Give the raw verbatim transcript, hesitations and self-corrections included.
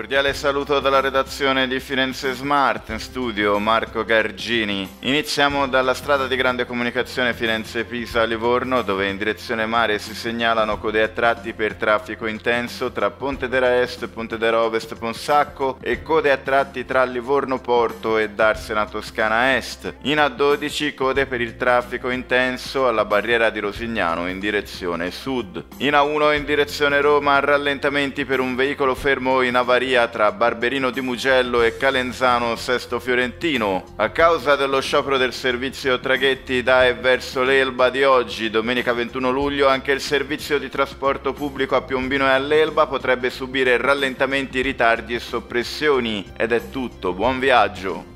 Cordiale saluto dalla redazione di Firenze Smart, in studio Marco Gargini. Iniziamo dalla strada di grande comunicazione Firenze-Pisa-Livorno, dove in direzione mare si segnalano code a tratti per traffico intenso tra Pontedera Est, Pontedera Ovest, Ponsacco e code a tratti tra Livorno Porto e Darsena Toscana Est. In A dodici code per il traffico intenso alla barriera di Rosignano in direzione sud. In A uno in direzione Roma rallentamenti per un veicolo fermo in avaria tra Barberino di Mugello e Calenzano Sesto Fiorentino. A causa dello sciopero del servizio traghetti da e verso l'Elba di oggi, domenica ventuno luglio, anche il servizio di trasporto pubblico a Piombino e all'Elba potrebbe subire rallentamenti, ritardi e soppressioni. Ed è tutto, buon viaggio!